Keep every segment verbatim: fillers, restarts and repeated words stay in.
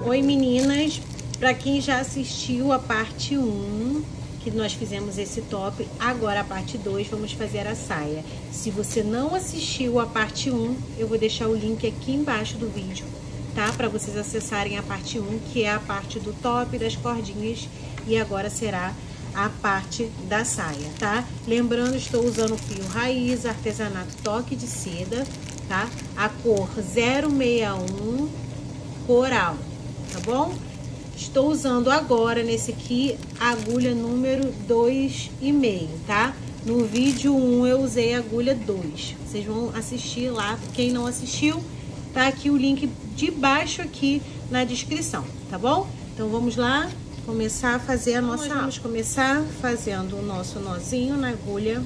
Oi meninas, para quem já assistiu a parte um, que nós fizemos esse top, agora a parte dois vamos fazer a saia. Se você não assistiu a parte um, eu vou deixar o link aqui embaixo do vídeo, tá? Para vocês acessarem a parte um, que é a parte do top, das cordinhas, e agora será a parte da saia, tá? Lembrando, estou usando fio raiz, artesanato toque de seda, tá? A cor zero seis um coral, tá bom? Estou usando agora nesse aqui a agulha número dois e meio, tá? No vídeo um eu usei a agulha dois. Vocês vão assistir lá, quem não assistiu, tá aqui o link de baixo aqui na descrição, tá bom? Então vamos lá começar a fazer a nossa aula. Vamos começar fazendo o nosso nozinho na agulha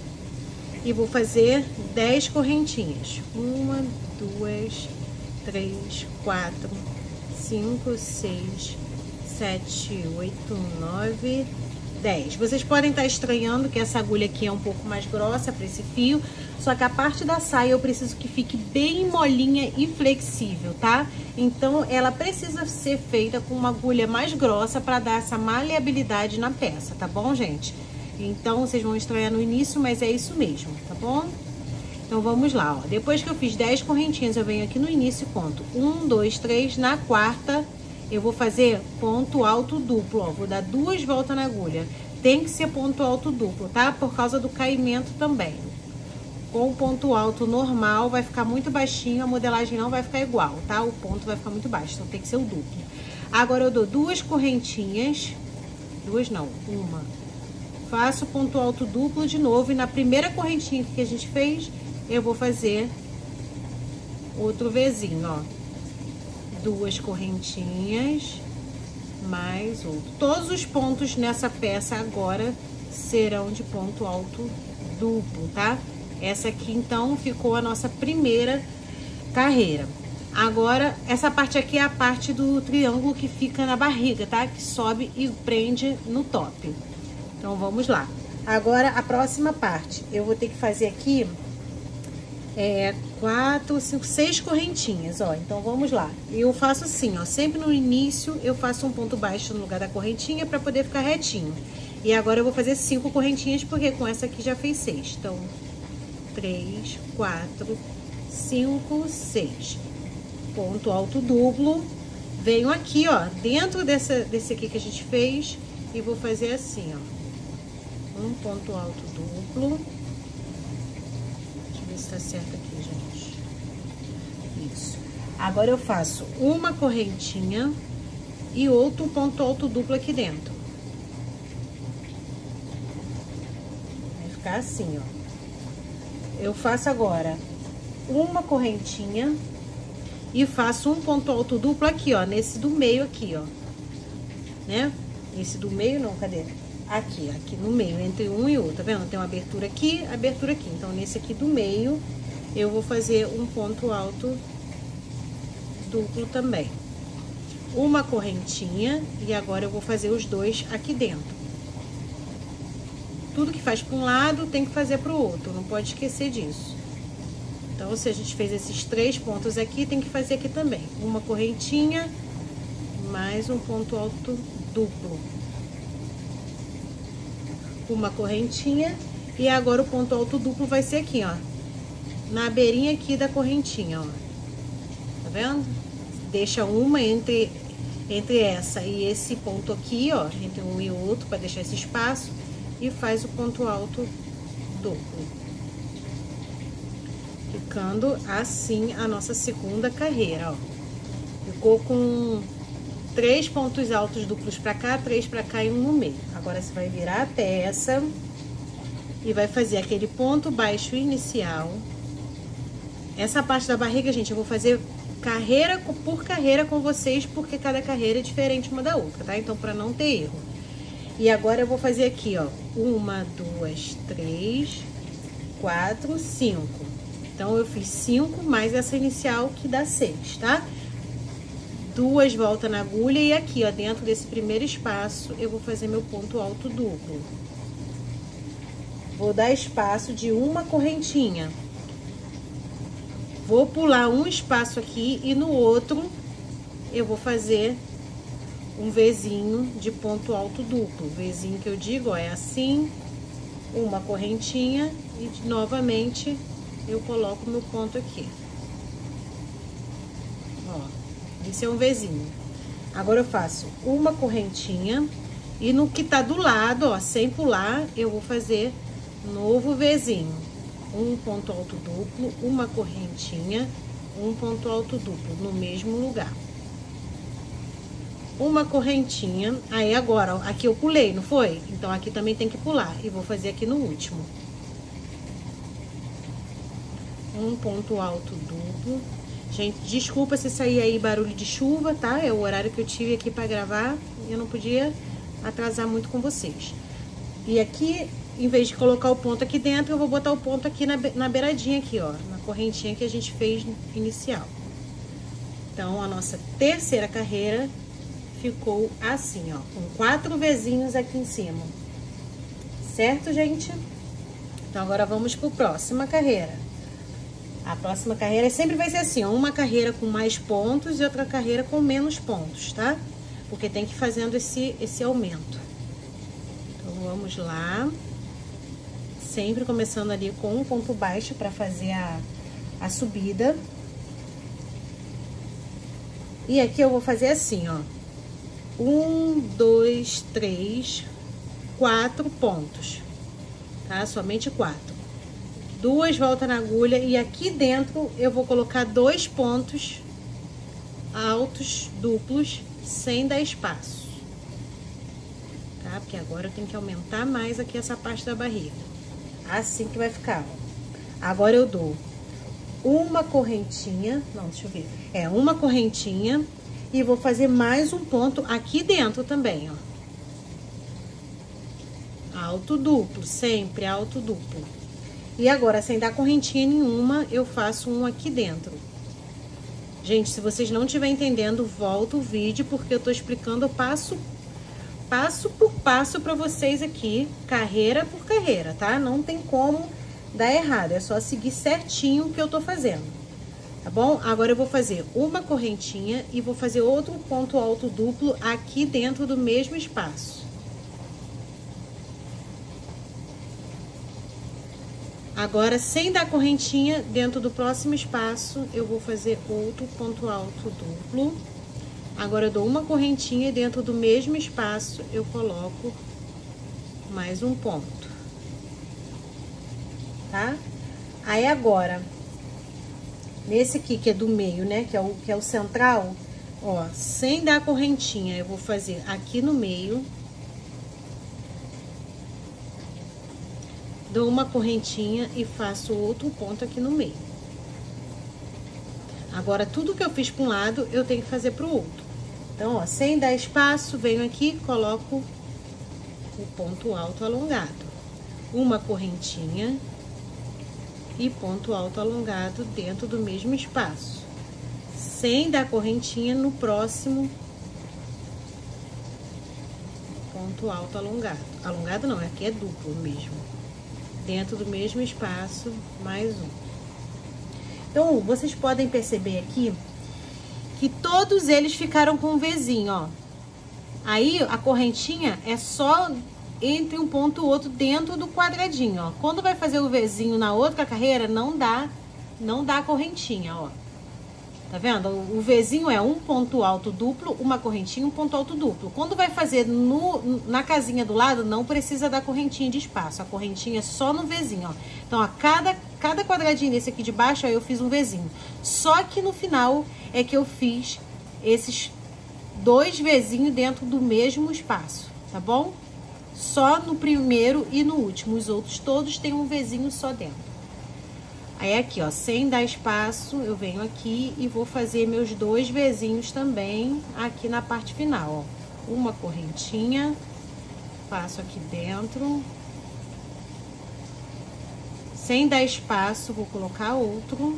e vou fazer dez correntinhas. Uma, duas, três, quatro, cinco, seis, sete, oito, nove, dez. Vocês podem estar estranhando que essa agulha aqui é um pouco mais grossa para esse fio, só que a parte da saia eu preciso que fique bem molinha e flexível, tá? Então ela precisa ser feita com uma agulha mais grossa para dar essa maleabilidade na peça, tá bom, gente? Então vocês vão estranhar no início, mas é isso mesmo, tá bom? Então vamos lá, ó. Depois que eu fiz dez correntinhas, eu venho aqui no início e conto um, dois, três. Na quarta eu vou fazer ponto alto duplo, ó. Vou dar duas voltas na agulha. Tem que ser ponto alto duplo, tá? Por causa do caimento também. Com o ponto alto normal vai ficar muito baixinho, a modelagem não vai ficar igual, tá? O ponto vai ficar muito baixo, então tem que ser o duplo. Agora eu dou duas correntinhas, duas não, uma. Faço ponto alto duplo de novo e na primeira correntinha que a gente fez, eu vou fazer outro Vzinho, ó. Duas correntinhas, mais outro. Todos os pontos nessa peça agora serão de ponto alto duplo, tá? Essa aqui, então, ficou a nossa primeira carreira. Agora, essa parte aqui é a parte do triângulo que fica na barriga, tá? Que sobe e prende no top. Então, vamos lá. Agora, a próxima parte. Eu vou ter que fazer aqui é, quatro, cinco, seis correntinhas, ó. Então, vamos lá. Eu faço assim, ó. Sempre no início, eu faço um ponto baixo no lugar da correntinha pra poder ficar retinho. E agora, eu vou fazer cinco correntinhas, porque com essa aqui já fez seis. Então, três, quatro, cinco, seis. Ponto alto duplo. Venho aqui, ó, dentro dessa, desse aqui que a gente fez e vou fazer assim, ó. Um ponto alto duplo. Deixa eu ver se tá certo aqui, gente. Isso. Agora eu faço uma correntinha e outro ponto alto duplo aqui dentro. Vai ficar assim, ó. Eu faço agora uma correntinha e faço um ponto alto duplo aqui, ó, nesse do meio aqui, ó, né? Esse do meio não, cadê? Aqui, aqui no meio, entre um e outro, tá vendo? Tem uma abertura aqui, abertura aqui. Então, nesse aqui do meio, eu vou fazer um ponto alto duplo também. Uma correntinha e agora eu vou fazer os dois aqui dentro. Tudo que faz para um lado tem que fazer para o outro, não pode esquecer disso. Então, se a gente fez esses três pontos aqui, tem que fazer aqui também. Uma correntinha, mais um ponto alto duplo. Uma correntinha e agora o ponto alto duplo vai ser aqui, ó. Na beirinha aqui da correntinha, ó. Tá vendo? Deixa uma entre, entre essa e esse ponto aqui, ó. Entre um e o outro, para deixar esse espaço. E faz o ponto alto duplo. Ficando assim a nossa segunda carreira, ó. Ficou com três pontos altos duplos pra cá, três pra cá e um no meio. Agora você vai virar a peça e vai fazer aquele ponto baixo inicial. Essa parte da barriga, gente, eu vou fazer carreira por carreira com vocês, porque cada carreira é diferente uma da outra, tá? Então, pra não ter erro. E agora eu vou fazer aqui, ó, uma, duas, três, quatro, cinco. Então, eu fiz cinco mais essa inicial que dá seis, tá? Duas voltas na agulha e aqui, ó, dentro desse primeiro espaço, eu vou fazer meu ponto alto duplo. Vou dar espaço de uma correntinha. Vou pular um espaço aqui e no outro eu vou fazer um Vzinho de ponto alto duplo. O Vzinho que eu digo, ó, é assim, uma correntinha e novamente eu coloco meu ponto aqui. Ó, esse é um Vzinho. Agora eu faço uma correntinha e no que tá do lado, ó, sem pular, eu vou fazer novo Vzinho. Um ponto alto duplo, uma correntinha, um ponto alto duplo no mesmo lugar. Uma correntinha, aí agora, ó, aqui eu pulei, não foi? Então aqui também tem que pular e vou fazer aqui no último. Um ponto alto duplo. Gente, desculpa se sair aí barulho de chuva, tá? É o horário que eu tive aqui pra gravar e eu não podia atrasar muito com vocês. E aqui, em vez de colocar o ponto aqui dentro, eu vou botar o ponto aqui na, na beiradinha aqui, ó, na correntinha que a gente fez inicial. Então, a nossa terceira carreira ficou assim, ó, com quatro Vzinhos aqui em cima. Certo, gente? Então, agora vamos pro próxima carreira. A próxima carreira sempre vai ser assim, ó, uma carreira com mais pontos e outra carreira com menos pontos, tá? Porque tem que ir fazendo esse, esse aumento. Então, vamos lá. Sempre começando ali com um ponto baixo para fazer a, a subida. E aqui eu vou fazer assim, ó. Um, dois, três, quatro pontos, tá? Somente quatro. Duas voltas na agulha e aqui dentro eu vou colocar dois pontos altos, duplos, sem dar espaço, tá? Porque agora eu tenho que aumentar mais aqui essa parte da barriga. Assim que vai ficar, ó. Agora eu dou uma correntinha, não, deixa eu ver. É, uma correntinha e vou fazer mais um ponto aqui dentro também, ó. Alto duplo, sempre alto duplo. E agora, sem dar correntinha nenhuma, eu faço um aqui dentro. Gente, se vocês não estiverem entendendo, volta o vídeo, porque eu tô explicando passo, passo por passo pra vocês aqui, carreira por carreira, tá? Não tem como dar errado, é só seguir certinho o que eu tô fazendo, tá bom? Agora eu vou fazer uma correntinha e vou fazer outro ponto alto duplo aqui dentro do mesmo espaço. Agora, sem dar correntinha, dentro do próximo espaço, eu vou fazer outro ponto alto duplo. Agora, eu dou uma correntinha e dentro do mesmo espaço, eu coloco mais um ponto, tá? Aí, agora, nesse aqui, que é do meio, né, que é o, que é o central, ó, sem dar correntinha, eu vou fazer aqui no meio. Dou uma correntinha e faço outro ponto aqui no meio. Agora, tudo que eu fiz para um lado, eu tenho que fazer para o outro. Então, ó, sem dar espaço, venho aqui, coloco o ponto alto alongado. Uma correntinha e ponto alto alongado dentro do mesmo espaço. Sem dar correntinha no próximo ponto alto alongado. Alongado não, aqui é duplo mesmo. Dentro do mesmo espaço, mais um. Então, vocês podem perceber aqui que todos eles ficaram com um Vzinho, ó. Aí, a correntinha é só entre um ponto e outro dentro do quadradinho, ó. Quando vai fazer o Vzinho na outra carreira, não dá, não dá a correntinha, ó. Tá vendo? O Vzinho é um ponto alto duplo, uma correntinha, um ponto alto duplo. Quando vai fazer no, na casinha do lado, não precisa dar correntinha de espaço. A correntinha é só no Vzinho, ó. Então, ó, cada, cada quadradinho desse aqui de baixo, ó, eu fiz um Vzinho. Só que no final é que eu fiz esses dois Vzinhos dentro do mesmo espaço, tá bom? Só no primeiro e no último. Os outros todos têm um Vzinho só dentro. Aí, aqui, ó, sem dar espaço, eu venho aqui e vou fazer meus dois Vzinhos também aqui na parte final, ó. Uma correntinha, faço aqui dentro. Sem dar espaço, vou colocar outro.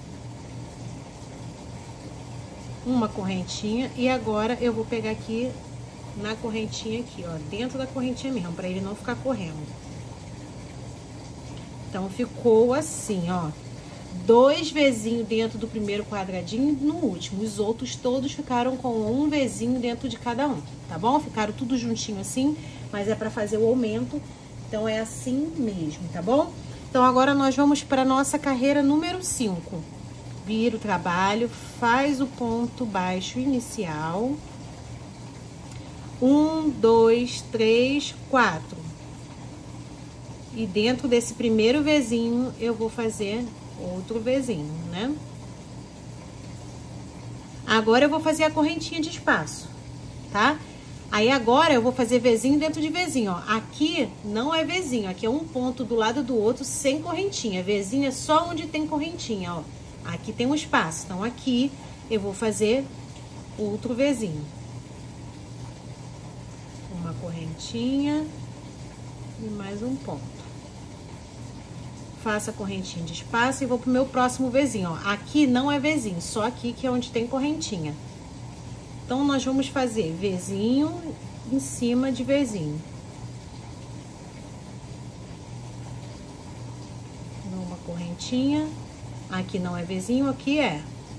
Uma correntinha e agora eu vou pegar aqui na correntinha aqui, ó, dentro da correntinha mesmo, pra ele não ficar correndo. Então, ficou assim, ó. dois Vzinhos dentro do primeiro quadradinho e no último. Os outros todos ficaram com um Vzinho dentro de cada um, tá bom? Ficaram tudo juntinho assim, mas é para fazer o aumento, então é assim mesmo, tá bom? Então agora nós vamos para nossa carreira número cinco. Vira o trabalho, faz o ponto baixo inicial. Um, dois, três, quatro. E dentro desse primeiro Vzinho eu vou fazer outro Vzinho, né? Agora eu vou fazer a correntinha de espaço, tá? Aí agora eu vou fazer Vzinho dentro de Vzinho, ó. Aqui não é Vzinho, aqui é um ponto do lado do outro sem correntinha. Vzinho é só onde tem correntinha, ó. Aqui tem um espaço, então aqui eu vou fazer outro Vzinho. Uma correntinha e mais um ponto. Faço a correntinha de espaço e vou pro meu próximo Vzinho, ó. Aqui não é Vzinho, só aqui que é onde tem correntinha. Então, nós vamos fazer Vzinho em cima de Vzinho. Uma correntinha. Aqui não é Vzinho, aqui é.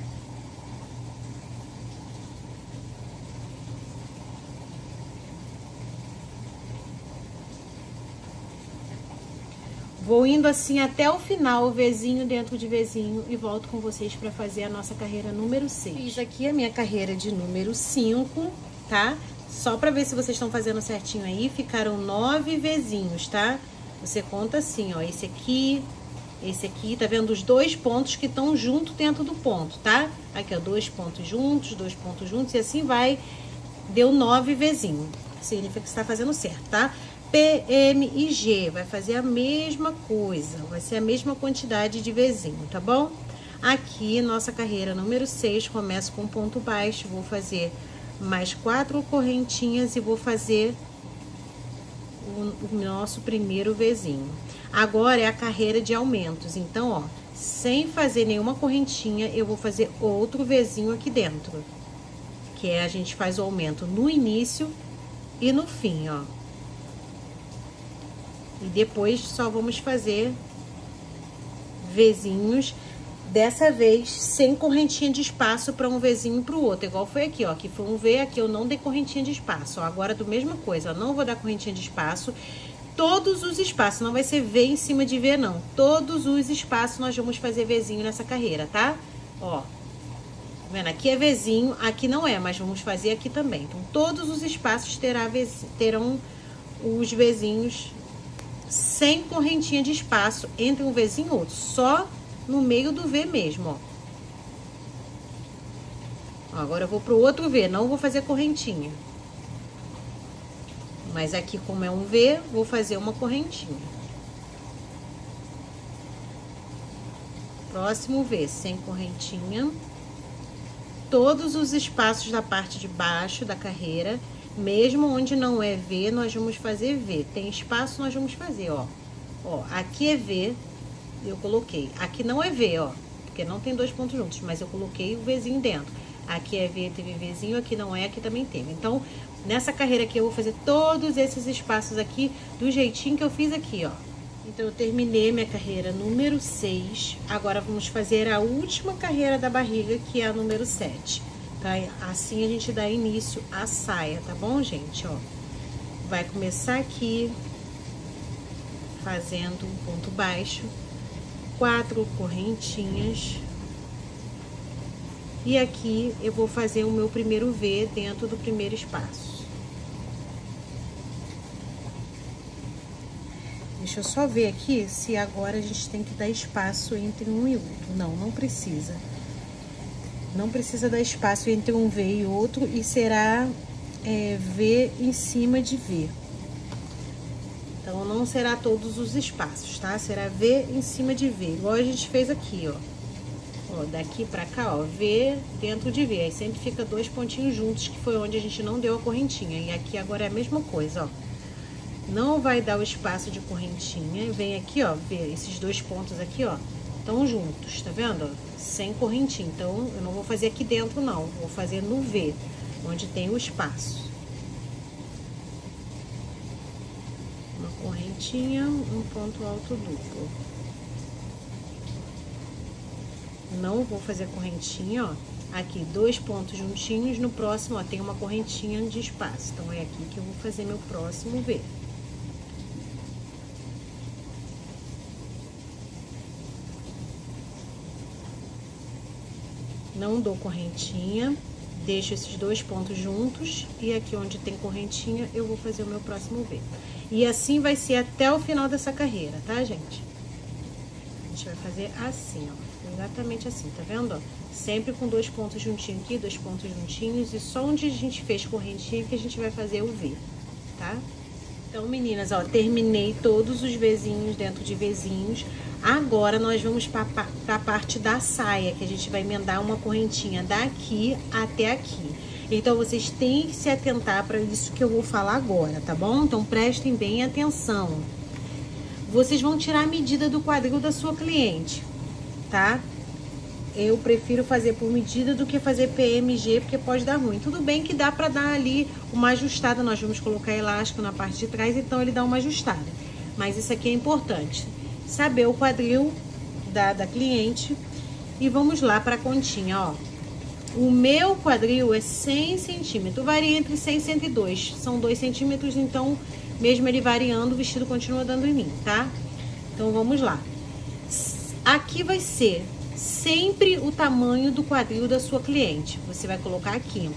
Vou indo assim até o final, Vzinho dentro de Vzinho, e volto com vocês para fazer a nossa carreira número seis. Fiz aqui a minha carreira de número cinco, tá? Só para ver se vocês estão fazendo certinho aí, ficaram nove Vzinhos, tá? Você conta assim, ó, esse aqui, esse aqui, tá vendo os dois pontos que estão junto dentro do ponto, tá? Aqui, ó, dois pontos juntos, dois pontos juntos, e assim vai, deu nove Vzinhos. Significa que você tá fazendo certo, tá? P, M e G, vai fazer a mesma coisa, vai ser a mesma quantidade de Vzinho, tá bom? Aqui, nossa carreira número seis, começa com ponto baixo, vou fazer mais quatro correntinhas e vou fazer o, o nosso primeiro Vzinho. Agora é a carreira de aumentos, então, ó, sem fazer nenhuma correntinha, eu vou fazer outro Vzinho aqui dentro, que é a gente faz o aumento no início e no fim, ó. E depois só vamos fazer Vzinhos, dessa vez sem correntinha de espaço para um Vzinho para o outro. Igual foi aqui, ó. Aqui foi um V, aqui eu não dei correntinha de espaço. Ó, agora do mesma coisa, ó, não vou dar correntinha de espaço. Todos os espaços, não vai ser V em cima de V, não. Todos os espaços nós vamos fazer Vzinho nessa carreira, tá? Ó. Tá vendo? Aqui é Vzinho, aqui não é, mas vamos fazer aqui também. Então, todos os espaços terá Vzinho, terão os Vzinhos sem correntinha de espaço entre um Vzinho e outro, só no meio do V mesmo, ó. Agora eu vou pro outro V, não vou fazer correntinha. Mas aqui, como é um V, vou fazer uma correntinha. Próximo V, sem correntinha. Todos os espaços da parte de baixo da carreira, mesmo onde não é V, nós vamos fazer V. Tem espaço, nós vamos fazer, ó. Ó, aqui é V, eu coloquei. Aqui não é V, ó, porque não tem dois pontos juntos, mas eu coloquei o Vzinho dentro. Aqui é V, teve Vzinho, aqui não é, aqui também teve. Então, nessa carreira aqui, eu vou fazer todos esses espaços aqui do jeitinho que eu fiz aqui, ó. Então, eu terminei minha carreira número seis. Agora, vamos fazer a última carreira da barriga, que é a número sete. Tá? Assim, a gente dá início à saia, tá bom, gente? Ó, vai começar aqui, fazendo um ponto baixo, quatro correntinhas. E aqui, eu vou fazer o meu primeiro V dentro do primeiro espaço. Deixa eu só ver aqui se agora a gente tem que dar espaço entre um e outro. Não, não precisa. Não precisa dar espaço entre um V e outro e será é, V em cima de V. Então, não será todos os espaços, tá? Será V em cima de V, igual a gente fez aqui, ó. Ó, daqui pra cá, ó, V dentro de V. Aí sempre fica dois pontinhos juntos, que foi onde a gente não deu a correntinha. E aqui agora é a mesma coisa, ó. Não vai dar o espaço de correntinha. Vem aqui, ó, ver esses dois pontos aqui, ó, estão juntos, tá vendo? Sem correntinha. Então, eu não vou fazer aqui dentro, não. Vou fazer no V, onde tem o espaço. Uma correntinha, um ponto alto duplo. não vou fazer correntinha, ó. Aqui, dois pontos juntinhos, no próximo, ó, tem uma correntinha de espaço. Então, é aqui que eu vou fazer meu próximo V. Não dou correntinha, deixo esses dois pontos juntos e aqui onde tem correntinha eu vou fazer o meu próximo V. E assim vai ser até o final dessa carreira, tá, gente? A gente vai fazer assim, ó, exatamente assim, tá vendo, ó? Sempre com dois pontos juntinhos aqui, dois pontos juntinhos e só onde a gente fez correntinha que a gente vai fazer o V, tá? Então, meninas, ó, terminei todos os Vzinhos dentro de Vzinhos. Agora, nós vamos para a parte da saia, que a gente vai emendar uma correntinha daqui até aqui. Então, vocês têm que se atentar para isso que eu vou falar agora, tá bom? Então, prestem bem atenção. Vocês vão tirar a medida do quadril da sua cliente, tá? Eu prefiro fazer por medida do que fazer P M G, porque pode dar ruim. Tudo bem que dá pra dar ali uma ajustada, nós vamos colocar elástico na parte de trás, então ele dá uma ajustada. Mas isso aqui é importante, saber o quadril da, da cliente. E vamos lá pra continha, ó. O meu quadril é cem centímetros, varia entre cem e cento e dois. São dois centímetros, então, mesmo ele variando, o vestido continua dando em mim, tá? Então, vamos lá. Aqui vai ser sempre o tamanho do quadril da sua cliente. Você vai colocar aqui.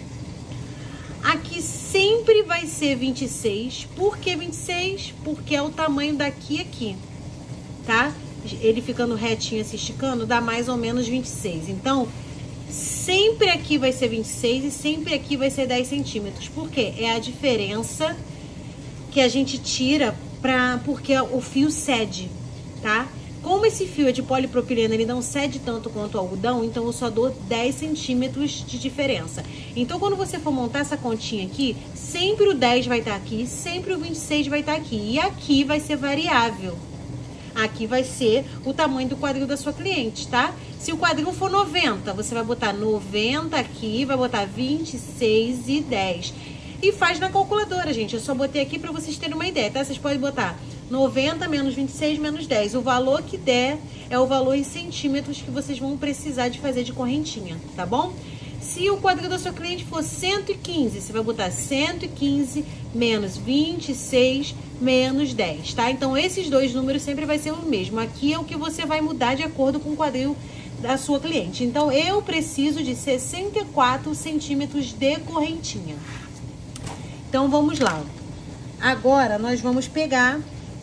Aqui sempre vai ser vinte e seis. Por que vinte e seis? Porque é o tamanho daqui e aqui, tá? Ele ficando retinho, se esticando, dá mais ou menos vinte e seis. Então, sempre aqui vai ser vinte e seis e sempre aqui vai ser dez centímetros. Por quê? É a diferença que a gente tira pra, porque o fio cede, tá? Como esse fio é de polipropileno, ele não cede tanto quanto o algodão, então eu só dou dez centímetros de diferença. Então, quando você for montar essa continha aqui, sempre o dez vai estar aqui, sempre o vinte e seis vai estar aqui. E aqui vai ser variável. Aqui vai ser o tamanho do quadril da sua cliente, tá? Se o quadril for noventa, você vai botar noventa aqui, vai botar vinte e seis e dez. E faz na calculadora, gente. Eu só botei aqui pra vocês terem uma ideia, tá? Vocês podem botar noventa menos vinte e seis menos dez. O valor que der é o valor em centímetros que vocês vão precisar de fazer de correntinha, tá bom? Se o quadril da sua cliente for cento e quinze, você vai botar cento e quinze menos vinte e seis menos dez, tá? Então, esses dois números sempre vai ser o mesmo. Aqui é o que você vai mudar de acordo com o quadril da sua cliente. Então, eu preciso de sessenta e quatro centímetros de correntinha. Então, vamos lá. Agora, nós vamos pegar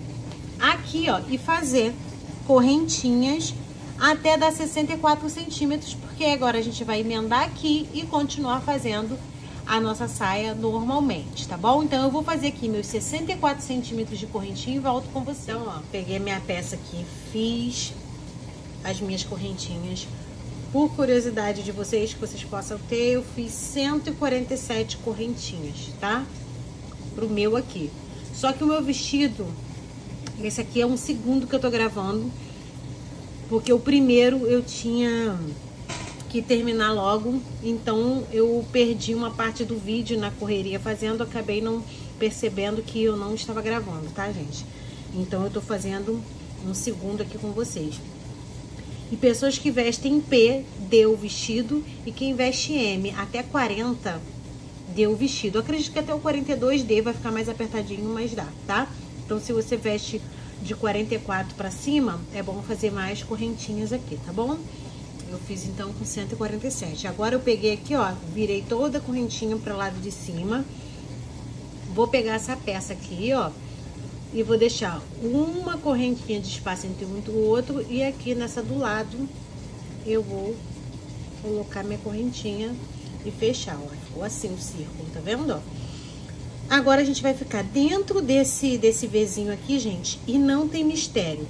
aqui, ó, e fazer correntinhas até dar sessenta e quatro centímetros, porque agora a gente vai emendar aqui e continuar fazendo a nossa saia normalmente, tá bom? Então, eu vou fazer aqui meus sessenta e quatro centímetros de correntinha e volto com você. Então, ó, peguei minha peça aqui, fiz as minhas correntinhas. Por curiosidade de vocês, que vocês possam ter, eu fiz cento e quarenta e sete correntinhas, tá? Pro meu aqui. Só que o meu vestido, esse aqui é um segundo que eu tô gravando, porque o primeiro eu tinha que terminar logo, então eu perdi uma parte do vídeo na correria fazendo, acabei não percebendo que eu não estava gravando, tá, gente? Então eu tô fazendo um segundo aqui com vocês. E pessoas que vestem P, deu o vestido, e quem veste M até quarenta, deu o vestido. Eu acredito que até o quarenta e dois D vai ficar mais apertadinho, mas dá, tá? Então, se você veste de quarenta e quatro pra cima, é bom fazer mais correntinhas aqui, tá bom? Eu fiz, então, com cento e quarenta e sete. Agora, eu peguei aqui, ó, virei toda a correntinha pro lado de cima. Vou pegar essa peça aqui, ó, e vou deixar uma correntinha de espaço entre um e o outro. E aqui nessa do lado, eu vou colocar minha correntinha e fechar, ó. Ficou assim o círculo, tá vendo, ó? Agora, a gente vai ficar dentro desse, desse Vzinho aqui, gente, e não tem mistério.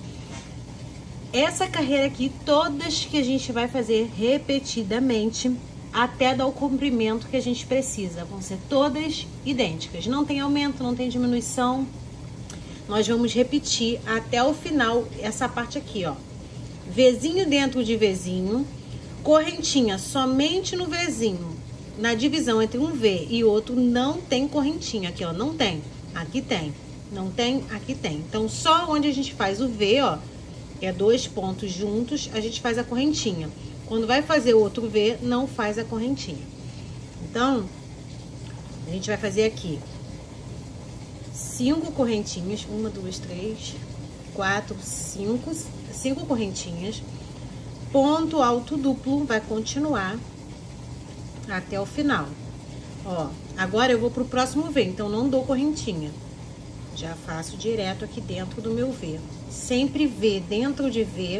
Essa carreira aqui, todas que a gente vai fazer repetidamente, até dar o comprimento que a gente precisa. Vão ser todas idênticas. Não tem aumento, não tem diminuição. Nós vamos repetir até o final essa parte aqui, ó. Vzinho dentro de Vzinho, correntinha somente no Vzinho. Na divisão entre um V e outro não tem correntinha. Aqui, ó, não tem. Aqui tem. Não tem, aqui tem. Então, só onde a gente faz o V, ó, é dois pontos juntos, a gente faz a correntinha. Quando vai fazer o outro V, não faz a correntinha. Então, a gente vai fazer aqui cinco correntinhas, uma, duas, três, quatro, cinco, cinco correntinhas, ponto alto duplo, vai continuar até o final. Ó, agora eu vou pro próximo V, então não dou correntinha, já faço direto aqui dentro do meu V, sempre V dentro de V.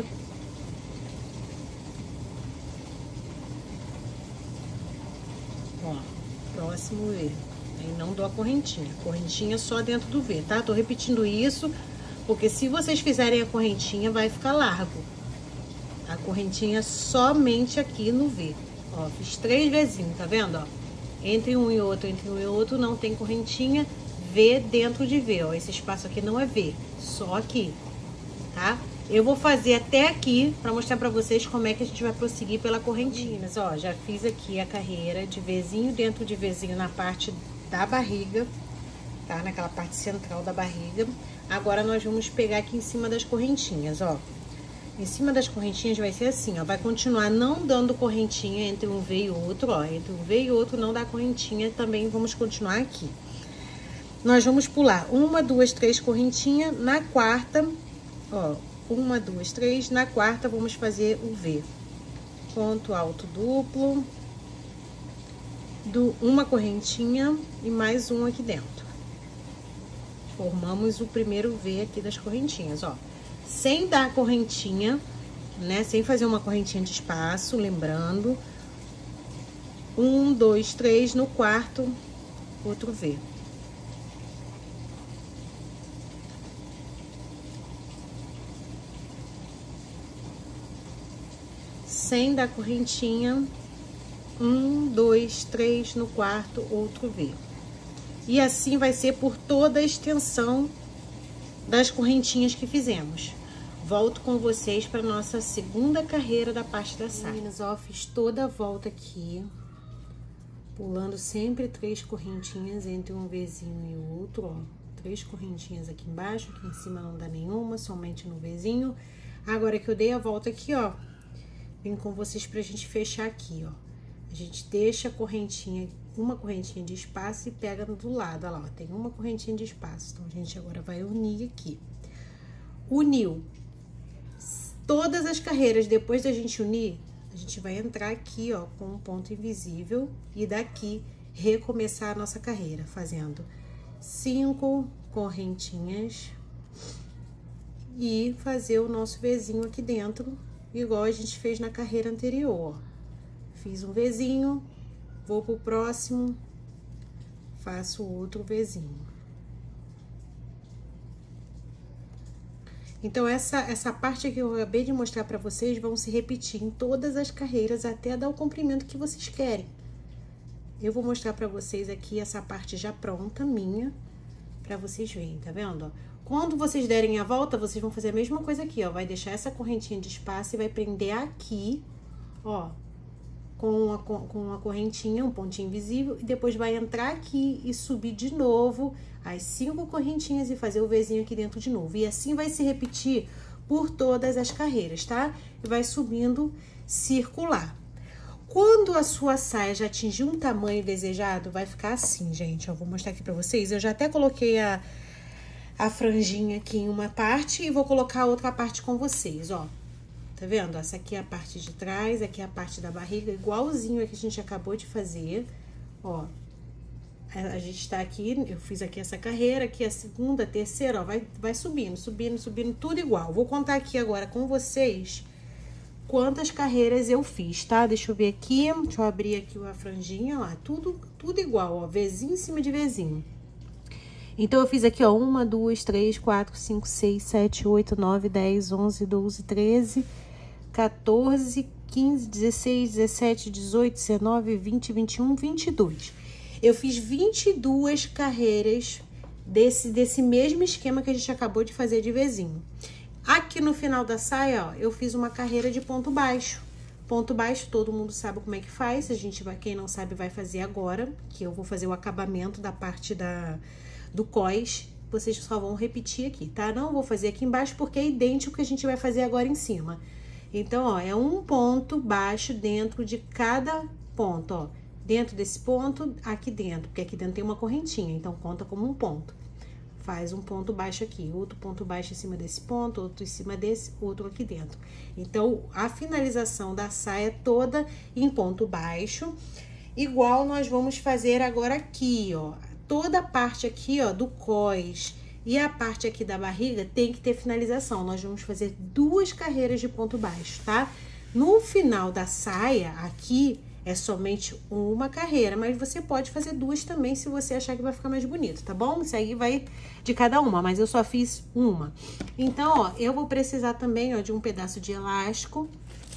Ó, próximo V. Aí não dou a correntinha. Correntinha só dentro do V, tá? Tô repetindo isso, porque se vocês fizerem a correntinha, vai ficar largo. A correntinha somente aqui no V. Ó, fiz três vezinhos, tá vendo, ó? Entre um e outro, entre um e outro, não tem correntinha. V dentro de V, ó. Esse espaço aqui não é V, só aqui, tá? Eu vou fazer até aqui pra mostrar pra vocês como é que a gente vai prosseguir pela correntinha. Mas, ó, já fiz aqui a carreira de Vzinho dentro de Vzinho na parte da barriga, tá? Naquela parte central da barriga. Agora, nós vamos pegar aqui em cima das correntinhas, ó. Em cima das correntinhas vai ser assim, ó. Vai continuar não dando correntinha entre um V e outro, ó. Entre um V e outro não dá correntinha, também vamos continuar aqui. Nós vamos pular uma, duas, três correntinhas. Na quarta, ó, uma, duas, três. Na quarta, vamos fazer o V. Ponto alto duplo. Do, uma correntinha e mais um aqui dentro. Formamos o primeiro V aqui das correntinhas, ó. Sem dar correntinha, né? Sem fazer uma correntinha de espaço, lembrando. Um, dois, três, no quarto, outro V. Sem dar correntinha. Um, dois, três, no quarto, outro V. E assim vai ser por toda a extensão das correntinhas que fizemos. Volto com vocês para nossa segunda carreira da parte da saia. Meninas, ó, fiz toda a volta aqui, pulando sempre três correntinhas entre um Vzinho e o outro, ó. Três correntinhas aqui embaixo, aqui em cima não dá nenhuma, somente no Vzinho. Agora que eu dei a volta aqui, ó, vim com vocês pra gente fechar aqui, ó. A gente deixa a correntinha, uma correntinha de espaço e pega do lado, olha lá, ó, tem uma correntinha de espaço. Então, a gente agora vai unir aqui. Uniu. Todas as carreiras, depois da gente unir, a gente vai entrar aqui, ó, com um ponto invisível e daqui recomeçar a nossa carreira, fazendo cinco correntinhas e fazer o nosso Vzinho aqui dentro, igual a gente fez na carreira anterior, ó. Fiz um Vzinho, vou pro próximo, faço outro Vzinho. Então, essa, essa parte que eu acabei de mostrar pra vocês vão se repetir em todas as carreiras até dar o comprimento que vocês querem. Eu vou mostrar pra vocês aqui essa parte já pronta, minha, pra vocês verem, tá vendo? Ó, quando vocês derem a volta, vocês vão fazer a mesma coisa aqui, ó. Vai deixar essa correntinha de espaço e vai prender aqui, ó, com uma, com uma correntinha, um pontinho invisível, e depois vai entrar aqui e subir de novo as cinco correntinhas e fazer o Vzinho aqui dentro de novo. E assim vai se repetir por todas as carreiras, tá? E vai subindo circular. Quando a sua saia já atingir um tamanho desejado, vai ficar assim, gente. Eu vou mostrar aqui pra vocês. Eu já até coloquei a, a franjinha aqui em uma parte e vou colocar a outra parte com vocês, ó. Tá vendo? Essa aqui é a parte de trás, aqui é a parte da barriga, igualzinho a que a gente acabou de fazer, ó. A gente tá aqui, eu fiz aqui essa carreira, aqui a segunda, a terceira, ó, vai, vai subindo, subindo, subindo, tudo igual. Vou contar aqui agora com vocês quantas carreiras eu fiz, tá? Deixa eu ver aqui, deixa eu abrir aqui a franjinha, ó, tudo, tudo igual, ó, Vzinho em cima de Vzinho. Então, eu fiz aqui, ó, uma, duas, três, quatro, cinco, seis, sete, oito, nove, dez, onze, doze, treze, quatorze, quinze, dezesseis, dezessete, dezoito, dezenove, vinte, vinte e um, vinte e dois. Eu fiz vinte e duas carreiras desse, desse mesmo esquema que a gente acabou de fazer de Vzinho. Aqui no final da saia, ó, eu fiz uma carreira de ponto baixo. Ponto baixo, todo mundo sabe como é que faz. A gente vai, quem não sabe, vai fazer agora, que eu vou fazer o acabamento da parte da... do cós, vocês só vão repetir aqui, tá? Não vou fazer aqui embaixo porque é idêntico que a gente vai fazer agora em cima. Então, ó, é um ponto baixo dentro de cada ponto, ó. Dentro desse ponto, aqui dentro, porque aqui dentro tem uma correntinha, então conta como um ponto. Faz um ponto baixo aqui, outro ponto baixo em cima desse ponto, outro em cima desse, outro aqui dentro. Então, a finalização da saia é toda em ponto baixo, igual nós vamos fazer agora aqui, ó. Toda a parte aqui, ó, do cós e a parte aqui da barriga tem que ter finalização. Nós vamos fazer duas carreiras de ponto baixo, tá? No final da saia, aqui, é somente uma carreira, mas você pode fazer duas também se você achar que vai ficar mais bonito, tá bom? Isso aí vai de cada uma, mas eu só fiz uma. Então, ó, eu vou precisar também, ó, de um pedaço de elástico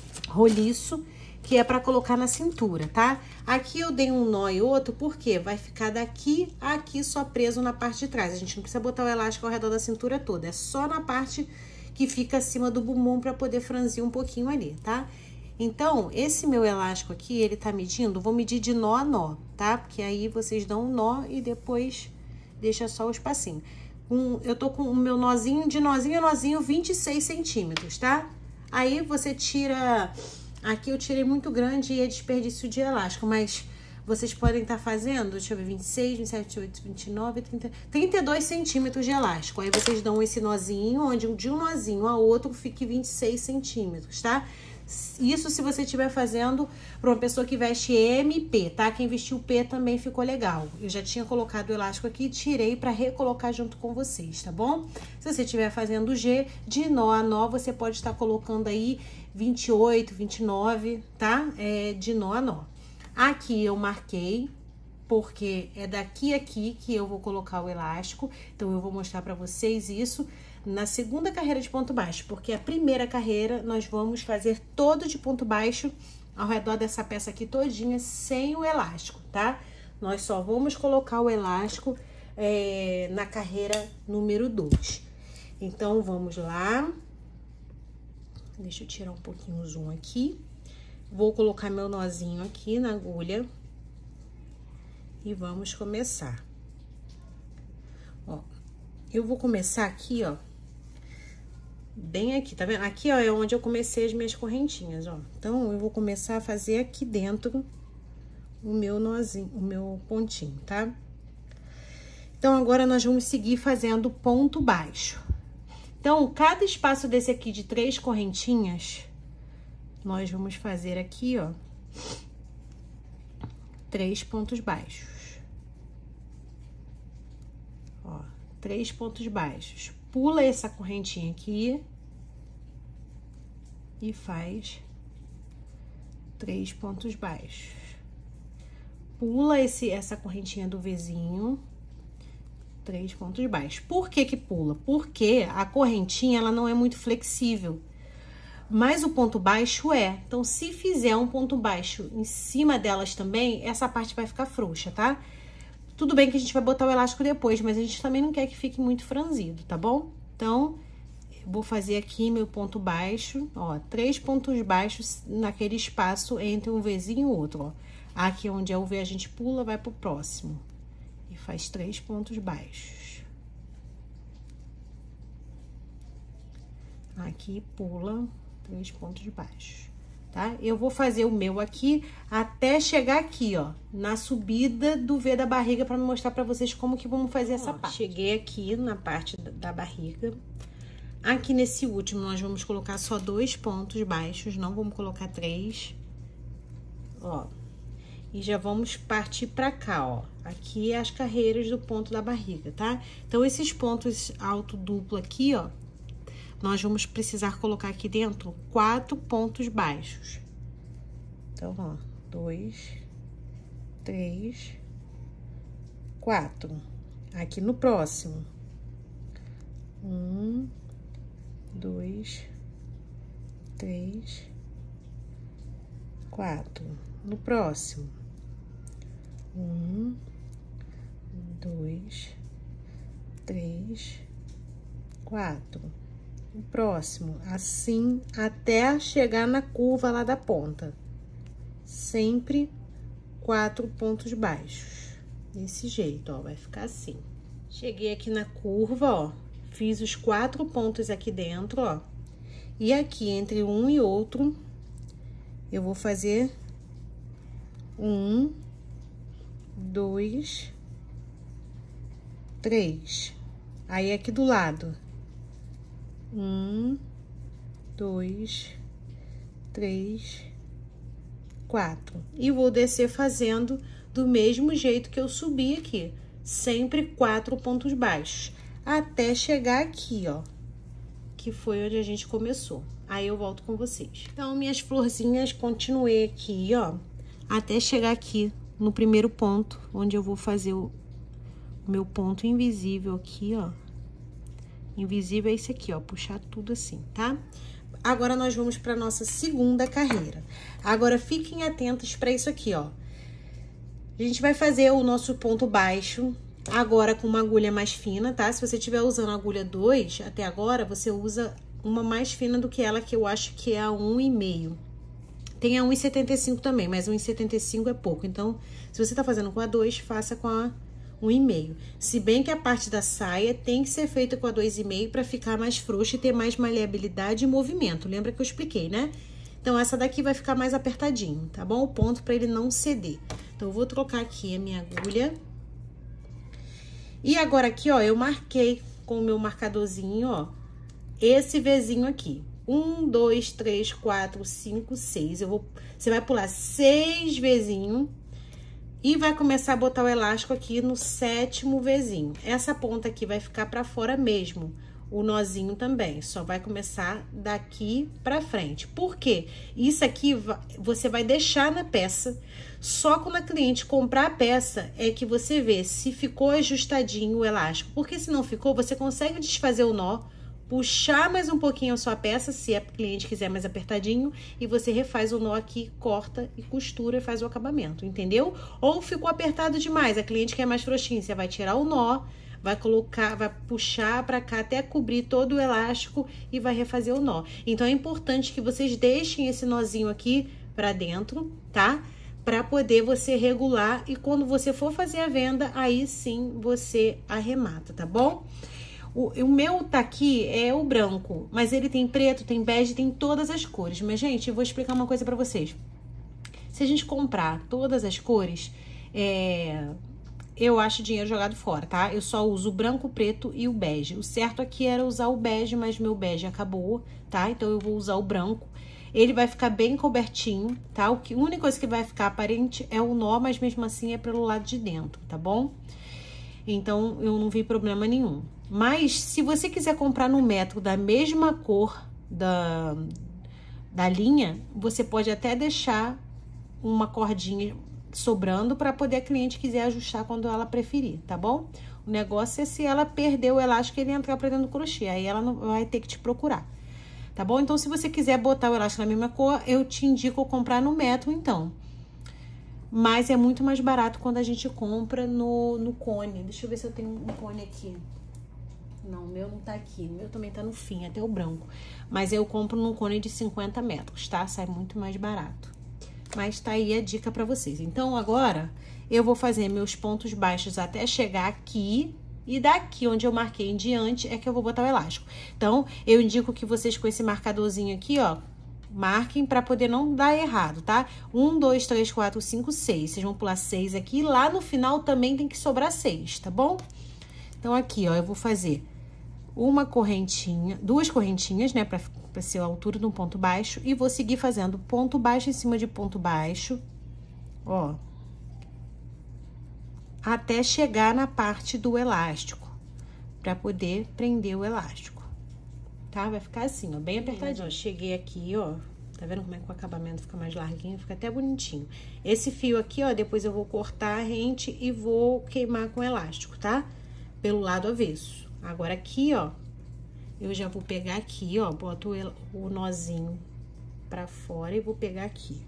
roliço, que é pra colocar na cintura, tá? Aqui eu dei um nó e outro, porque vai ficar daqui a aqui só preso na parte de trás. A gente não precisa botar o elástico ao redor da cintura toda, é só na parte que fica acima do bumbum pra poder franzir um pouquinho ali, tá? Então, esse meu elástico aqui, ele tá medindo, vou medir de nó a nó, tá? Porque aí vocês dão um nó e depois deixa só o espacinho. Um, eu tô com o meu nozinho, de nozinho a nozinho, vinte e seis centímetros, tá? Aí você tira... Aqui eu tirei muito grande e é desperdício de elástico, mas vocês podem estar fazendo, deixa eu ver, vinte e seis, vinte e sete, vinte e oito, vinte e nove, trinta, trinta e dois centímetros de elástico. Aí vocês dão esse nozinho, onde de um nozinho a outro fique vinte e seis centímetros, tá? Isso se você estiver fazendo para uma pessoa que veste M P, tá? Quem vestiu P também ficou legal. Eu já tinha colocado o elástico aqui e tirei para recolocar junto com vocês, tá bom? Se você estiver fazendo G, de nó a nó, você pode estar colocando aí vinte e oito, vinte e nove, tá? É, de nó a nó. Aqui eu marquei, porque é daqui a aqui que eu vou colocar o elástico. Então, eu vou mostrar para vocês isso na segunda carreira de ponto baixo, porque a primeira carreira nós vamos fazer todo de ponto baixo ao redor dessa peça aqui todinha, sem o elástico, tá? Nós só vamos colocar o elástico é, na carreira número dois. Então, vamos lá. Deixa eu tirar um pouquinho o zoom aqui. Vou colocar meu nozinho aqui na agulha. E vamos começar. Ó, eu vou começar aqui, ó. Bem aqui, tá vendo? Aqui, ó, é onde eu comecei as minhas correntinhas, ó. Então, eu vou começar a fazer aqui dentro o meu nozinho, o meu pontinho, tá? Então, agora nós vamos seguir fazendo ponto baixo. Então, cada espaço desse aqui de três correntinhas, nós vamos fazer aqui, ó, três pontos baixos. Ó, três pontos baixos. Pula essa correntinha aqui e faz três pontos baixos. Pula esse, essa correntinha do Vzinho, três pontos baixos. Por que que pula? Porque a correntinha, ela não é muito flexível, mas o ponto baixo é. Então, se fizer um ponto baixo em cima delas também, essa parte vai ficar frouxa, tá? Tudo bem que a gente vai botar o elástico depois, mas a gente também não quer que fique muito franzido, tá bom? Então, eu vou fazer aqui meu ponto baixo, ó, três pontos baixos naquele espaço entre um Vzinho e o outro, ó. Aqui onde é o V a gente pula, vai pro próximo. E faz três pontos baixos. Aqui pula três pontos baixos. Tá? Eu vou fazer o meu aqui até chegar aqui, ó, na subida do V da barriga, pra mostrar pra vocês como que vamos fazer essa ó, parte. Cheguei aqui na parte da barriga. Aqui nesse último, nós vamos colocar só dois pontos baixos, não vamos colocar três. Ó, e já vamos partir pra cá, ó. Aqui é as carreiras do ponto da barriga, tá? Então, esses pontos alto duplo aqui, ó, nós vamos precisar colocar aqui dentro quatro pontos baixos. Então, ó, dois, três, quatro. Aqui no próximo. Um, dois, três, quatro. No próximo. Um, dois, três, quatro. O próximo, assim, até chegar na curva lá da ponta. Sempre quatro pontos baixos. Desse jeito, ó, vai ficar assim. Cheguei aqui na curva, ó, fiz os quatro pontos aqui dentro, ó. E aqui, entre um e outro, eu vou fazer um, dois, três. Aí, aqui do lado, um, dois, três, quatro. E vou descer fazendo do mesmo jeito que eu subi aqui, sempre quatro pontos baixos, até chegar aqui, ó, que foi onde a gente começou. Aí eu volto com vocês. Então, minhas florzinhas, continuei aqui, ó, até chegar aqui no primeiro ponto, onde eu vou fazer o meu ponto invisível aqui, ó. Invisível é esse aqui, ó, puxar tudo assim, tá? Agora, nós vamos para nossa segunda carreira. Agora, fiquem atentos para isso aqui, ó. A gente vai fazer o nosso ponto baixo agora com uma agulha mais fina, tá? Se você estiver usando a agulha dois até agora, você usa uma mais fina do que ela, que eu acho que é a um e meio. Tem a um e setenta e cinco também, mas um e setenta e cinco é pouco. Então, se você tá fazendo com a dois, faça com a um e meio. Se bem que a parte da saia tem que ser feita com a dois e meio para ficar mais frouxa e ter mais maleabilidade e movimento. Lembra que eu expliquei, né? Então, essa daqui vai ficar mais apertadinho, tá bom? O ponto para ele não ceder. Então, eu vou trocar aqui a minha agulha. E agora aqui, ó, eu marquei com o meu marcadorzinho, ó, esse Vzinho aqui. Um, dois, três, quatro, cinco, seis. Eu vou, você vai pular seis Vzinho e vai começar a botar o elástico aqui no sétimo Vzinho. Essa ponta aqui vai ficar pra fora mesmo. O nozinho também, só vai começar daqui pra frente. Por quê? Isso aqui você vai deixar na peça, só quando a cliente comprar a peça é que você vê se ficou ajustadinho o elástico. Porque se não ficou, você consegue desfazer o nó, puxar mais um pouquinho a sua peça, se a cliente quiser mais apertadinho, e você refaz o nó aqui, corta e costura e faz o acabamento, entendeu? Ou ficou apertado demais, a cliente quer mais frouxinho, você vai tirar o nó, vai colocar, vai puxar pra cá até cobrir todo o elástico e vai refazer o nó. Então, é importante que vocês deixem esse nozinho aqui pra dentro, tá? Pra poder você regular e quando você for fazer a venda, aí sim você arremata, tá bom? O, o meu tá aqui é o branco, mas ele tem preto, tem bege, tem todas as cores. Mas, gente, eu vou explicar uma coisa pra vocês. Se a gente comprar todas as cores, é... eu acho dinheiro jogado fora, tá? Eu só uso o branco, o preto e o bege. O certo aqui era usar o bege, mas meu bege acabou, tá? Então, eu vou usar o branco. Ele vai ficar bem cobertinho, tá? O que, a única coisa que vai ficar aparente é o nó, mas mesmo assim é pelo lado de dentro, tá bom? Então, eu não vi problema nenhum. Mas, se você quiser comprar no metro da mesma cor da, da linha, você pode até deixar uma cordinha sobrando para poder a cliente quiser ajustar quando ela preferir, tá bom? O negócio é se ela perder o elástico, ele entrar pra dentro do crochê, aí ela não vai ter que te procurar, tá bom? Então, se você quiser botar o elástico na mesma cor, eu te indico comprar no metro, então. Mas é muito mais barato quando a gente compra no, no cone. Deixa eu ver se eu tenho um cone aqui. Não, o meu não tá aqui. O meu também tá no fim, até o branco. Mas eu compro num cone de cinquenta metros, tá? Sai muito mais barato. Mas tá aí a dica pra vocês. Então, agora, eu vou fazer meus pontos baixos até chegar aqui. E daqui, onde eu marquei em diante, é que eu vou botar o elástico. Então, eu indico que vocês com esse marcadorzinho aqui, ó, marquem pra poder não dar errado, tá? Um, dois, três, quatro, cinco, seis. Vocês vão pular seis aqui. Lá no final também tem que sobrar seis, tá bom? Então, aqui, ó, eu vou fazer uma correntinha, duas correntinhas, né, pra, pra ser a altura de um ponto baixo. E vou seguir fazendo ponto baixo em cima de ponto baixo, ó, até chegar na parte do elástico, pra poder prender o elástico, tá? Vai ficar assim, ó, bem apertadinho. Ó, cheguei aqui, ó, tá vendo como é que o acabamento fica mais larguinho? Fica até bonitinho. Esse fio aqui, ó, depois eu vou cortar a rente e vou queimar com elástico, tá? Pelo lado avesso. Agora, aqui, ó, eu já vou pegar aqui, ó, boto o nozinho pra fora e vou pegar aqui.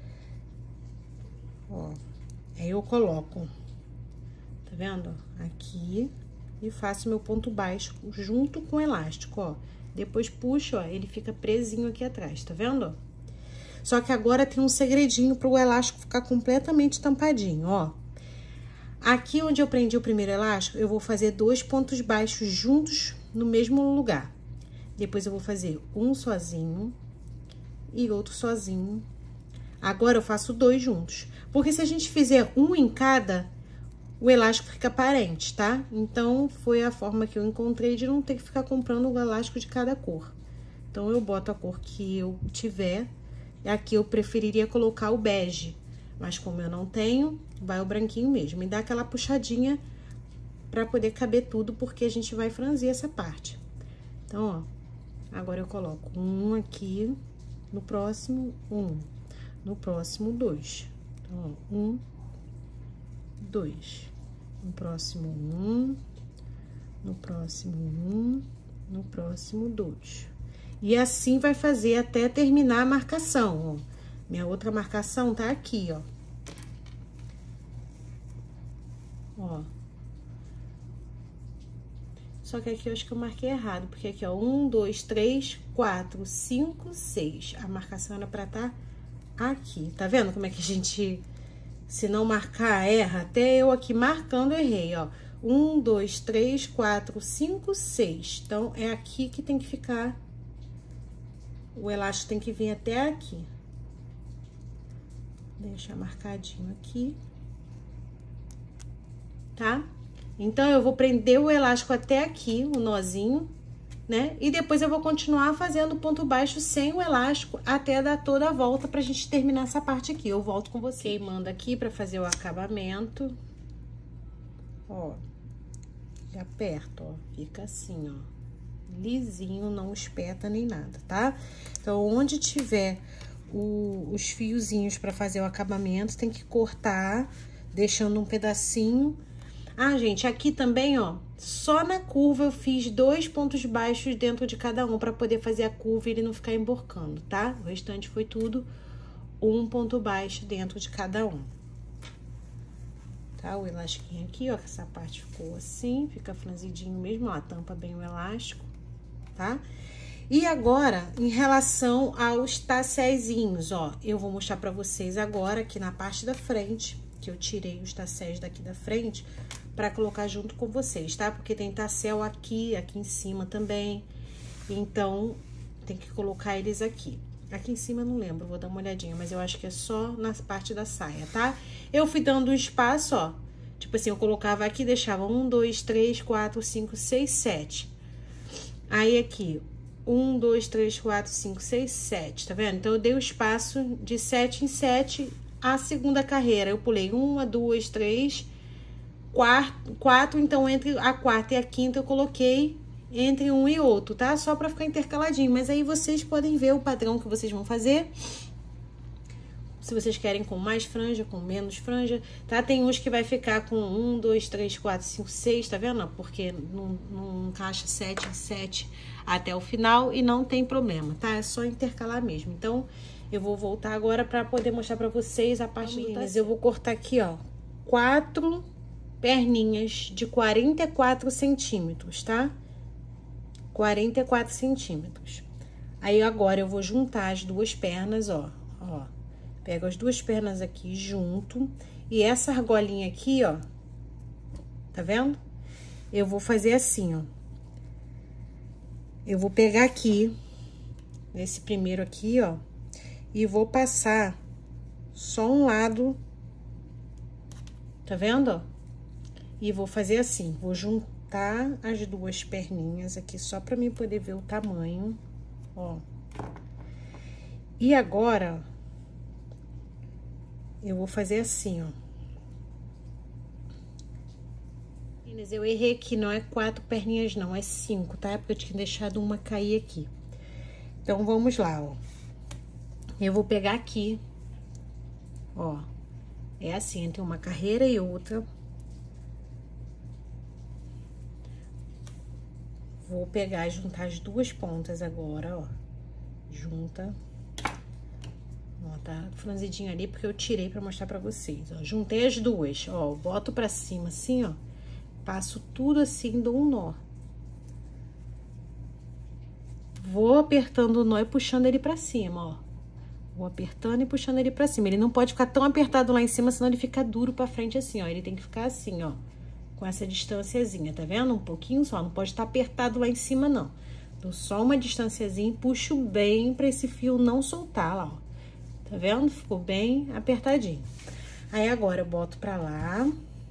Ó, aí eu coloco, tá vendo? Aqui e faço meu ponto baixo junto com o elástico, ó. Depois puxo, ó, ele fica presinho aqui atrás, tá vendo? Só que agora tem um segredinho pro elástico ficar completamente tampadinho, ó. Aqui onde eu prendi o primeiro elástico, eu vou fazer dois pontos baixos juntos no mesmo lugar. Depois eu vou fazer um sozinho e outro sozinho. Agora eu faço dois juntos, porque se a gente fizer um em cada, o elástico fica aparente, tá? Então, foi a forma que eu encontrei de não ter que ficar comprando o elástico de cada cor. Então, eu boto a cor que eu tiver. Aqui eu preferiria colocar o bege, mas como eu não tenho, vai o branquinho mesmo. E dá aquela puxadinha pra poder caber tudo, porque a gente vai franzir essa parte. Então, ó, agora eu coloco um aqui, no próximo, um. No próximo, dois. Então, ó, um, dois. No próximo, um. No próximo, um. No próximo, dois. E assim vai fazer até terminar a marcação, ó. Minha outra marcação tá aqui, ó. Ó. Só que aqui eu acho que eu marquei errado, porque aqui, ó, um, dois, três, quatro, cinco, seis. A marcação era pra tá aqui. Tá vendo como é que a gente, se não marcar, erra? Até eu aqui marcando, errei, ó. Um, dois, três, quatro, cinco, seis. Então, é aqui que tem que ficar. O elástico tem que vir até aqui. Deixa marcadinho aqui. Tá? Então, eu vou prender o elástico até aqui, o nozinho, né? E depois eu vou continuar fazendo ponto baixo sem o elástico até dar toda a volta pra gente terminar essa parte aqui. Eu volto com você. Queimando aqui pra fazer o acabamento. Ó. E aperto, ó. Fica assim, ó. Lisinho, não espeta nem nada, tá? Então, onde tiver o, os fiozinhos pra fazer o acabamento, tem que cortar, deixando um pedacinho. Ah, gente, aqui também, ó, só na curva eu fiz dois pontos baixos dentro de cada um pra poder fazer a curva e ele não ficar emborcando, tá? O restante foi tudo um ponto baixo dentro de cada um. Tá? O elastiquinho aqui, ó, que essa parte ficou assim, fica franzidinho mesmo, ó, tampa bem o elástico, tá? E agora, em relação aos tacézinhos, ó, eu vou mostrar pra vocês agora aqui na parte da frente, que eu tirei os tacéis daqui da frente, pra colocar junto com vocês, tá? Porque tem tacel aqui, aqui em cima também, então, tem que colocar eles aqui. Aqui em cima eu não lembro, vou dar uma olhadinha, mas eu acho que é só na parte da saia, tá? Eu fui dando um espaço, ó, tipo assim, eu colocava aqui, deixava um, dois, três, quatro, cinco, seis, sete. Aí, aqui, um, dois, três, quatro, cinco, seis, sete, tá vendo? Então, eu dei o espaço de sete em sete a segunda carreira. Eu pulei uma, duas, três, quatro, quatro, então, entre a quarta e a quinta, eu coloquei entre um e outro, tá? Só pra ficar intercaladinho, mas aí vocês podem ver o padrão que vocês vão fazer. Se vocês querem com mais franja, com menos franja, tá? Tem uns que vai ficar com um, dois, três, quatro, cinco, seis, tá vendo? Porque não, não encaixa sete em sete até o final e não tem problema, tá? É só intercalar mesmo. Então, eu vou voltar agora pra poder mostrar pra vocês a parte do tacete. Eu vou cortar aqui, ó, quatro perninhas de quarenta e quatro centímetros, tá? quarenta e quatro centímetros. Aí, agora, eu vou juntar as duas pernas, ó, ó. Pego as duas pernas aqui junto. E essa argolinha aqui, ó. Tá vendo? Eu vou fazer assim, ó. Eu vou pegar aqui, nesse primeiro aqui, ó. E vou passar só um lado. Tá vendo, ó? E vou fazer assim, vou juntar as duas perninhas aqui, só pra mim poder ver o tamanho, ó. E agora, ó, eu vou fazer assim, ó. Meninas, eu errei aqui, não é quatro perninhas não, é cinco, tá? Porque eu tinha deixado uma cair aqui. Então, vamos lá, ó. Eu vou pegar aqui, ó. É assim, entre uma carreira e outra. Vou pegar e juntar as duas pontas agora, ó. Junta. Ó, tá franzidinho ali, porque eu tirei pra mostrar pra vocês, ó. Juntei as duas, ó, boto pra cima assim, ó. Passo tudo assim, dou um nó. Vou apertando o nó e puxando ele pra cima, ó. Vou apertando e puxando ele pra cima. Ele não pode ficar tão apertado lá em cima, senão ele fica duro pra frente assim, ó. Ele tem que ficar assim, ó. Com essa distânciazinha, tá vendo? Um pouquinho só, não pode estar apertado lá em cima, não. Dou só uma distanciazinha e puxo bem pra esse fio não soltar lá, ó. Tá vendo? Ficou bem apertadinho. Aí, agora eu boto pra lá.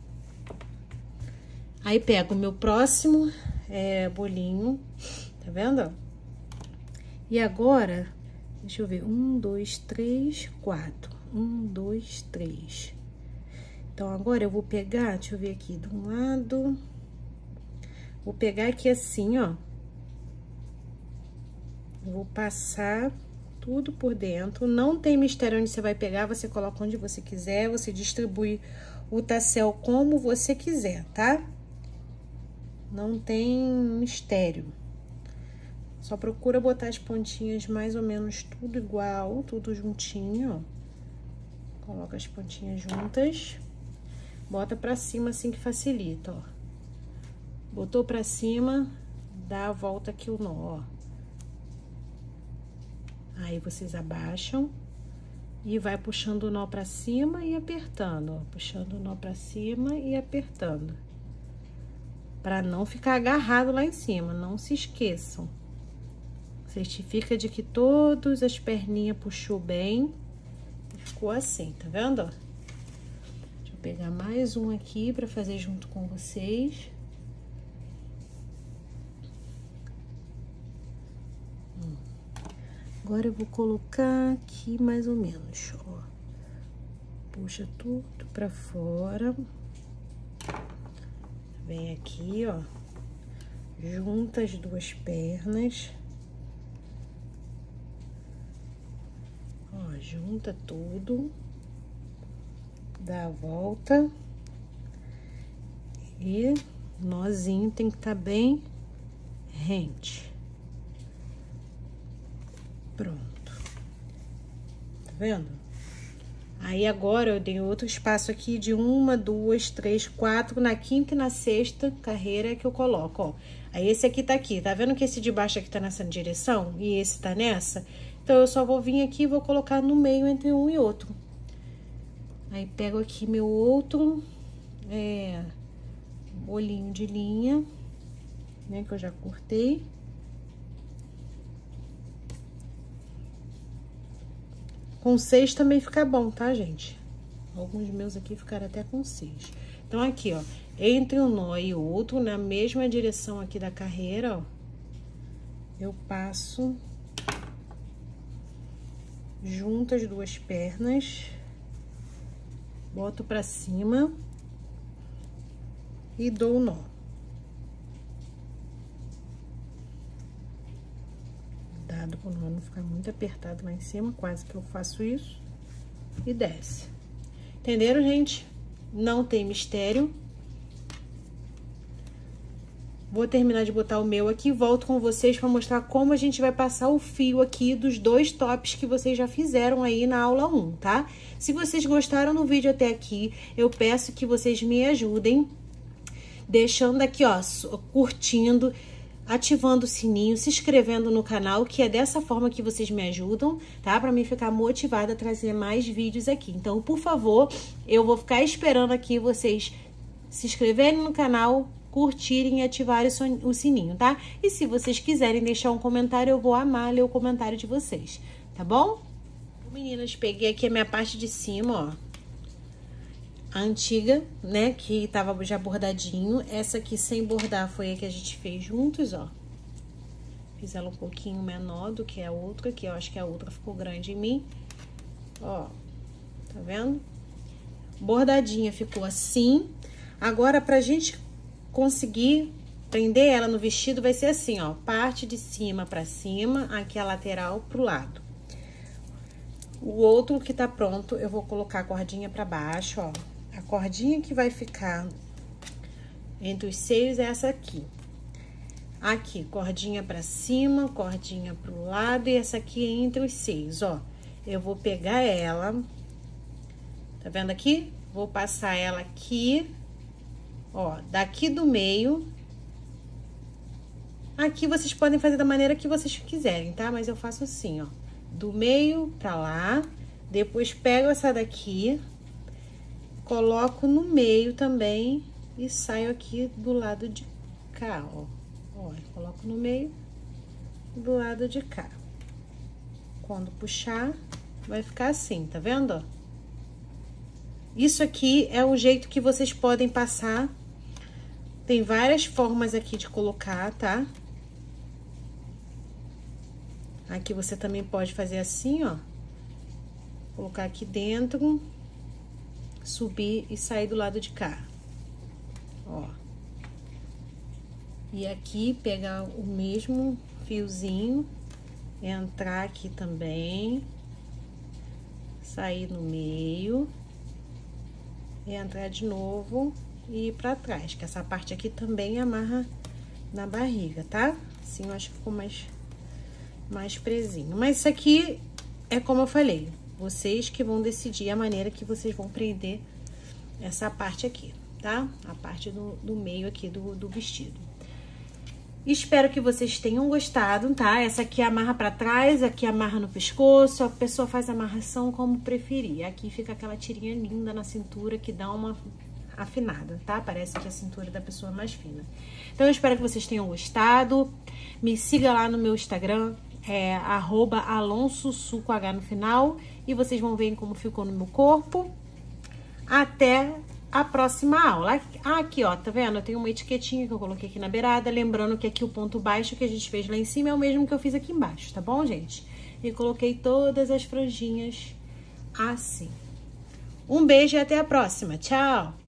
Aí, pego o meu próximo é, bolinho, tá vendo? E agora, deixa eu ver, um, dois, três, quatro. Um, dois, três. Então, agora eu vou pegar, deixa eu ver aqui, de um lado. Vou pegar aqui assim, ó. Vou passar tudo por dentro. Não tem mistério onde você vai pegar, você coloca onde você quiser, você distribui o tassel como você quiser, tá? Não tem mistério. Só procura botar as pontinhas mais ou menos tudo igual, tudo juntinho, ó. Coloca as pontinhas juntas. Bota pra cima assim que facilita, ó. Botou pra cima, dá a volta aqui o nó, ó. Aí, vocês abaixam e vai puxando o nó pra cima e apertando, ó. Puxando o nó pra cima e apertando. Pra não ficar agarrado lá em cima, não se esqueçam. Certifica de que todas as perninhas puxou bem e ficou assim, tá vendo, ó? Deixa eu pegar mais um aqui pra fazer junto com vocês. Hum. Agora eu vou colocar aqui mais ou menos, ó. Puxa tudo pra fora. Vem aqui, ó. Junta as duas pernas. Ó, junta tudo. Dá a volta. E o nozinho tem que estar bem rente. Pronto. Tá vendo? Aí, agora, eu dei outro espaço aqui de uma, duas, três, quatro. Na quinta e na sexta carreira que eu coloco, ó. Aí, esse aqui tá aqui. Tá vendo que esse de baixo aqui tá nessa direção? E esse tá nessa? Então, eu só vou vir aqui e vou colocar no meio entre um e outro. Aí, pego aqui meu outro é, bolinho de linha, né? Que eu já cortei. Com seis também fica bom, tá, gente? Alguns meus aqui ficaram até com seis. Então, aqui, ó, entre um nó e outro, na mesma direção aqui da carreira, ó, eu passo, junto as duas pernas, boto pra cima e dou o nó. Cuidado para o nó não ficar muito apertado lá em cima, quase que eu faço isso. E desce. Entenderam, gente? Não tem mistério. Vou terminar de botar o meu aqui e volto com vocês para mostrar como a gente vai passar o fio aqui dos dois tops que vocês já fizeram aí na aula um, tá? Se vocês gostaram do vídeo até aqui, eu peço que vocês me ajudem deixando aqui, ó, curtindo, ativando o sininho, se inscrevendo no canal, que é dessa forma que vocês me ajudam, tá? Pra mim ficar motivada a trazer mais vídeos aqui. Então, por favor, eu vou ficar esperando aqui vocês se inscreverem no canal, curtirem e ativarem o sininho, tá? E se vocês quiserem deixar um comentário, eu vou amar ler o comentário de vocês, tá bom? Meninas, peguei aqui a minha parte de cima, ó. A antiga, né, que tava já bordadinho. Essa aqui sem bordar foi a que a gente fez juntos, ó. Fiz ela um pouquinho menor do que a outra, que eu acho que a outra ficou grande em mim. Ó, tá vendo? Bordadinha ficou assim. Agora, pra gente conseguir prender ela no vestido, vai ser assim, ó. Parte de cima pra cima, aqui a lateral pro lado. O outro que tá pronto, eu vou colocar a cordinha pra baixo, ó. A cordinha que vai ficar entre os seios é essa aqui. Aqui, cordinha pra cima, cordinha pro lado e essa aqui entre os seios, ó. Eu vou pegar ela, tá vendo aqui? Vou passar ela aqui, ó, daqui do meio. Aqui vocês podem fazer da maneira que vocês quiserem, tá? Mas eu faço assim, ó, do meio pra lá, depois pego essa daqui, coloco no meio também e saio aqui do lado de cá, ó. Ó, coloco no meio do lado de cá. Quando puxar, vai ficar assim, tá vendo, ó? Isso aqui é um jeito que vocês podem passar. Tem várias formas aqui de colocar, tá? Aqui você também pode fazer assim, ó. Colocar aqui dentro, subir e sair do lado de cá. Ó. E aqui pegar o mesmo fiozinho, entrar aqui também, sair no meio, entrar de novo e ir pra trás, que essa parte aqui também amarra na barriga, tá? Assim eu acho que ficou mais, mais presinho. Mas isso aqui é como eu falei, vocês que vão decidir a maneira que vocês vão prender essa parte aqui, tá? A parte do, do meio aqui do, do vestido. Espero que vocês tenham gostado, tá? Essa aqui amarra pra trás, aqui amarra no pescoço, a pessoa faz a amarração como preferir. Aqui fica aquela tirinha linda na cintura que dá uma afinada, tá? Parece que a cintura da pessoa é mais fina. Então, eu espero que vocês tenham gostado. Me siga lá no meu Instagram, é arroba alonsosu com H no final. E vocês vão ver como ficou no meu corpo. Até a próxima aula. Ah, aqui, ó, tá vendo? Eu tenho uma etiquetinha que eu coloquei aqui na beirada, lembrando que aqui o ponto baixo que a gente fez lá em cima é o mesmo que eu fiz aqui embaixo, tá bom, gente? E coloquei todas as franjinhas assim. Um beijo e até a próxima. Tchau!